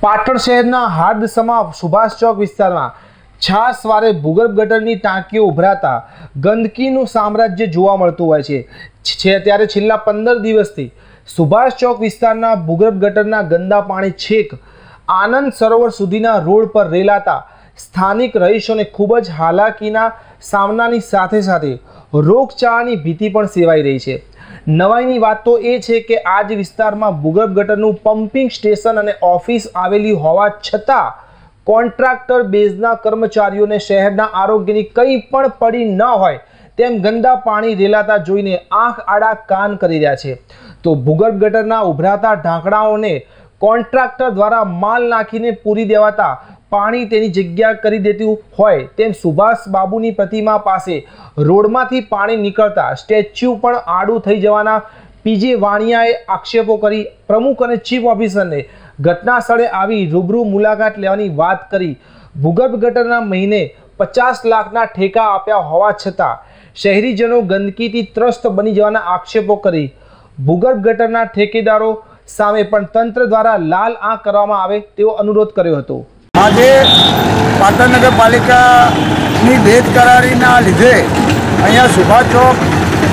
પાટણ શહેરના હાર્દસમા સુભાષ ચોક વિસ્તારમાં છાસવારે ભૂગર્ભ ગટરની ટાંકીઓ ઉભરાતા ગંદકીનું સામ્રાજ્ય જોવા મળતું હોય છે। ત્યારે છેલ્લા 15 દિવસથી સુભાષ ચોક વિસ્તારના ભૂગર્ભ ગટરના ગંદા પાણી છેક આનંદ સરોવર સુધીના રોડ પર રેલાતા સ્થાનિક રહીશોને ખૂબ જ હાલાકીના સામનાની સાથે સાથે રોગચાળાની ભીતિ પણ સેવાઈ રહી છે। નવાઈની વાત તો એ છે કે આ જ વિસ્તારમાં ભૂગર્ભ ગટરનું પમ્પિંગ સ્ટેશન અને ઓફિસ આવેલી હોવા છતાં કોન્ટ્રાક્ટર બેઝના કર્મચારીઓને શહેરના આરોગ્યની કંઈ પણ પડી ન હોય તેમ ગંદા પાણી રેલાતા જોઈને આંખ આડા કાન કરી રહ્યા છે। તો ભૂગર્ભ ગટરના ઉભરાતા ઢાંકણાઓને કોન્ટ્રાક્ટર દ્વારા માલ નાખીને પૂરી દેવાતા પાણી તેની જગ્યા કરી દેતું હોય તેમ સુભાષ બાબુની પ્રતિમા પાસે રોડમાંથી પાણી નીકળતા સ્ટેચ્યુ પણ આડું થઈ જવાના પીજે વાણિયાએ આક્ષેપો કરી પ્રમુખ અને ચીફ ઓફિસરને ઘટના સ્થળે આવી રૂબરૂ મુલાકાત લેવાની વાત કરી ભૂગર્ભ ગટરના મહિને 50 લાખના ઠેકા આપ્યા હોવા છતાં શહેરીજનો ગંદકીથી ત્રસ્ત બની જવાના આક્ષેપો કરી ભૂગર્ભ ગટરના ઠેકેદારો સામે પણ તંત્ર દ્વારા લાલ આંખ કરવામાં આવે તેવો અનુરોધ કર્યો હતો। આજે પાટણ નગરપાલિકાની બેદરકારીના લીધે અહીંયા સુભાષ ચોક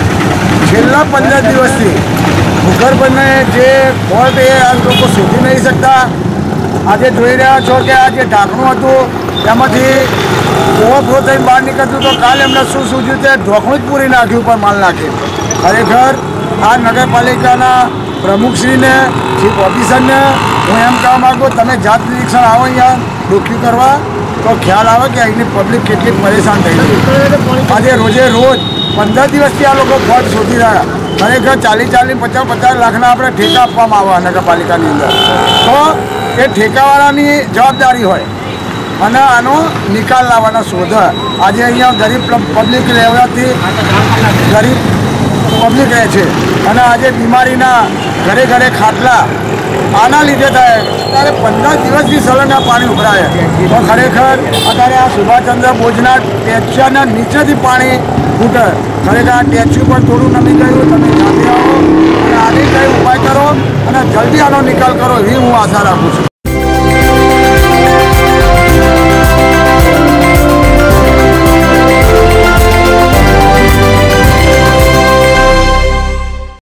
છેલ્લા 15 દિવસથી ભૂગર્ભને જે ફોલ્ટ એ આ લોકો શોધી નહીં શકતા। આજે જોઈ રહ્યા છો કે આ જે ઢાંકણું હતું તેમાંથી ઓવરફ્લો થઈને બહાર નીકળતું તો કાલે એમને શું સૂઝ્યું તે ઢોકણું જ પૂરી નાખ્યું પર માલ નાખી। ખરેખર આ નગરપાલિકાના પ્રમુખશ્રીને ચીફ ઓફિસરને હું એમ કહેવા માગું તમે જાત નિરીક્ષણ આવો અહીંયા ડોક્યુ કરવા તો ખ્યાલ આવે કે અહીંની પબ્લિક કેટલી પરેશાન થઈ ગઈ। આજે રોજે રોજ 15 દિવસથી આ લોકો ફોલ્ટ શોધી રહ્યા। ખરેખર 40-50 લાખના આપણે ઠેકા આપવામાં આવે નગરપાલિકાની અંદર તો એ ઠેકાવાળાની જવાબદારી હોય અને આનો નિકાલ લાવવાના શોધ। આજે અહીંયા ગરીબ પબ્લિક રહેવાથી ગરીબ પબ્લિક રહે છે અને આજે બીમારીના ઘરે ઘરે ખાટલા આના લીધે થાય ત્યારે 15 દિવસથી સલંગ આ પાણી ઉભરાય તો ખરેખર અત્યારે આ સુભાષચંદ્ર બોઝના ટેચ્યુના નીચેથી પાણી ફૂટે। ખરેખર આ ટેચ્યુ પણ થોડું નમી ગયું તમે જાતે આવો અને આની કંઈ ઉપાય કરો અને જલ્દી આનો નિકાલ કરો એવી હું આશા રાખું છું।